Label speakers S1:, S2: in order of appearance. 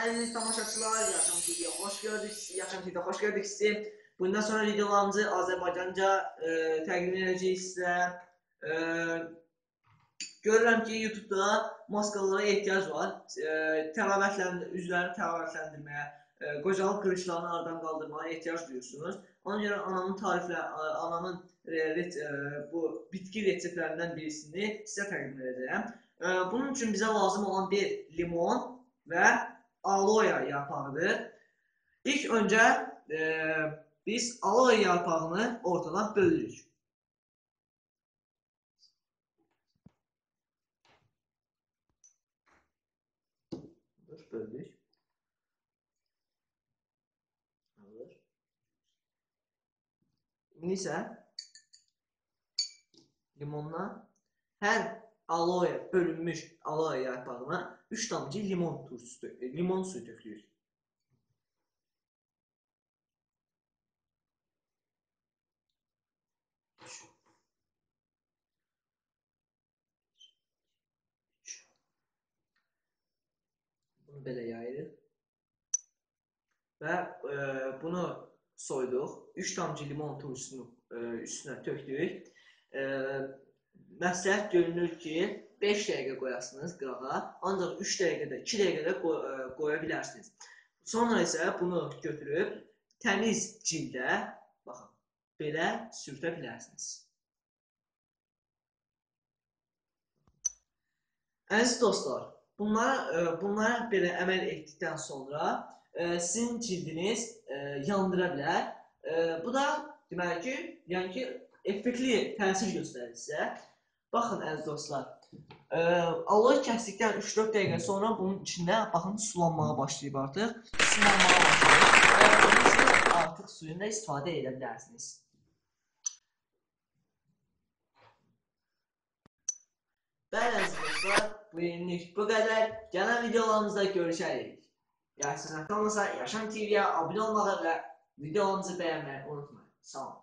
S1: Əziz tamaşaçılar, Yaşam TV'ye hoş gördük. Yaşam TV'de hoş gördük sizi. Bundan sonra videolarımızı Azərbaycanca təqdim edəcəyik sizə. Görürəm ki, YouTube'da maskalara ehtiyac var. Üzlərini təravətləndirməyə, qocalıq qırışlarını aradan qaldırmaya ehtiyac duyursunuz. Ona görə anamın bu bitki reseptlərindən birisini sizə təqdim edəcəyəm. Bunun üçün bizə lazım olan bir limon və aloe yarpağıdır. İlk öncə biz aloe yarpağını ortadan bölürük. Böldük. İndi isə limonla hər aloe, bölünmüş aloe yarpağına 3 damcı limon suyu tökülür. Bunu belə yayırıq. Və bunu soyduq. 3 damcı limon turşusunu üstünə tökdük. Məsləhət görünür ki, 5 dəqiqə qoyasınız qırağa, ancaq 3 dəqiqədə, 2 dəqiqədə qoya bilərsiniz. Sonra isə bunu götürüb təmiz cildə, baxın, belə sürtə bilərsiniz. Əziz dostlar, bunlara belə əməl etdikdən sonra sizin cildiniz yandıra bilər. Bu da demək ki, yəni ki, effektli təsir göstərir sizə. Baxın əziz dostlar, aloe kəsdikdən 3-4 dəqiqə sonra bunun içində baxın sulanmağa başlayıb artıq. Sulanmağa başlayıb və siz artıq suyunda istifadə edə bilərsiniz. Bəli əziz dostlar, bu yenilik bu qədər. Gələn videolarımızda görüşərik. Yaxşı, Yaşam TV'yə abunə olmağı və videolarımızı bəyənməyi unutmayın. Sağ olun.